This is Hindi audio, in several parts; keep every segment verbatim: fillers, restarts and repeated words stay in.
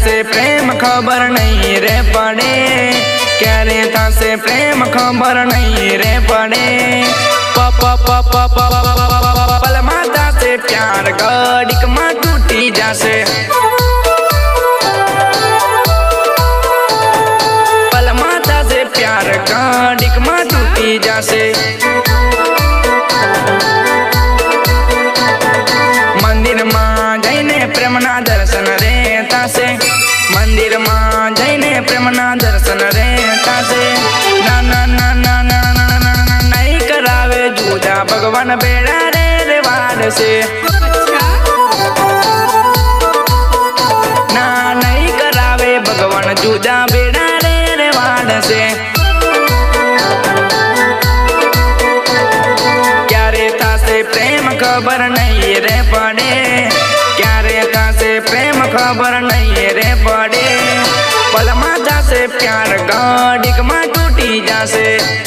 थासे प्रेम खबर नहीं रे पड़े, क्यारे थासे प्रेम खबर नहीं रे पड़े। प प प प प पल माता से प्यार घड़ीक में टूटी जासे, पल माता से प्यार घड़ीक में टूटी जासे। मंदिर में जईने प्रेमना दर्शन रे थासे, मंदिर में जईने प्रेमना दर्शन रे थासे। ना ना ना ना ना ना नहीं करावे जूदा भगवान बेड़ा रे रेवाड़ से, ना नहीं करावे भगवान जूदा बेड़ा रे रेवाड़ से। क्यारे थासे प्रेम खबर नहीं रे पड़े, क्यारे थासे प्रेम खबर नहीं रे पड़े। पल माता से प्यार घड़ीक में टूटी जासे,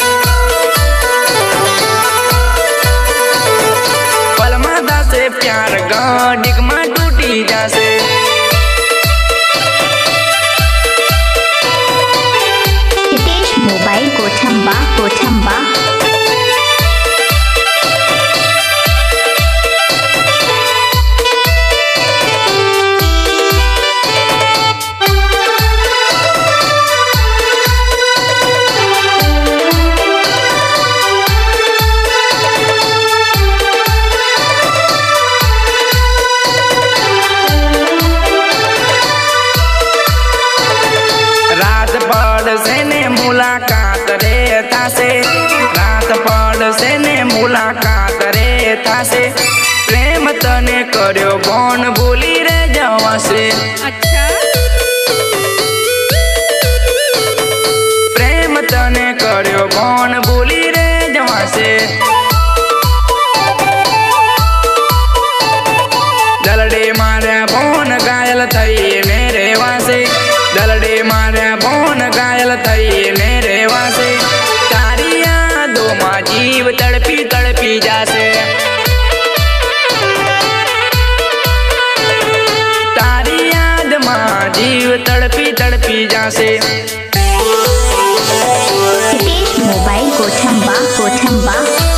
पल माता से प्यार घड़ीक में टूटी जासे। हितेश मोबाइल कोठंबा कोठंबा। मुलाकात रे थासे, रात पड़ से ने मुलाकात रे थासे। प्रेम तने कर्यो कौन भूली रे जवासे, अच्छा प्रेम तने कर्यो कौन भूली रे जवासे। दलडे मारे बोन घायल थई मेरे वासे, दलडे मारे बोन घायल थई मेरे वासे। तारी यादों मां जीव तड़पी तड़पी जासे, तारी याद मां जीव तड़पी तड़पी जासे। हितेश मोबाइल कोठंबा कोठंबा।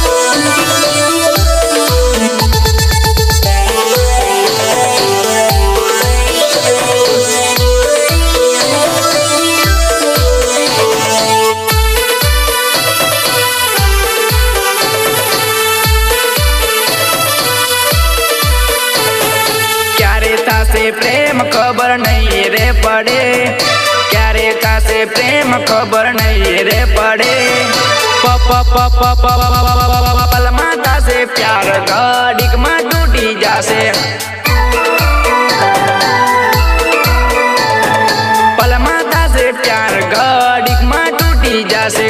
प्रेम खबर नहीं रे पड़े, क्यारे थासे प्रेम खबर नहीं रे पड़े। प प प प प पल माता से प्यार घड़ीक में टूटी जासे, पल माता से प्यार घड़ीक में टूटी जासे।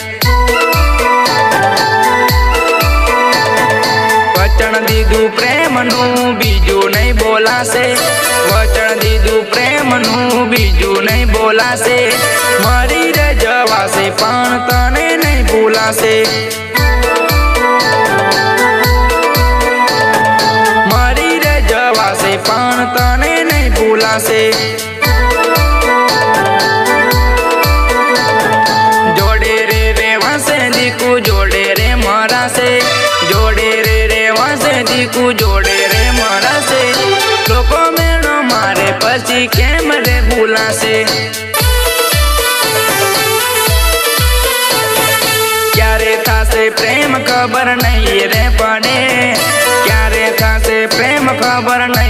वचन दीदू प्रेम नू बीजू नहीं बोला से, वचन दीदू प्रेम नू बीजू नहीं बोला से। मरी रे जवा से पण तने नहीं भूला से, मरी रे जवा से पण तने नहीं भूला से। जोड़े रे रेवा से दिकू जोड़े रे मरा से, जोड़े रे रेवा से दिकू जोड़े रे मरा से। लोको मेणो मारे पछी केम रे भूला से, क्यारे थासे प्रेम खबर नहीं रे पड़े, क्यारे थासे प्रेम खबर नहीं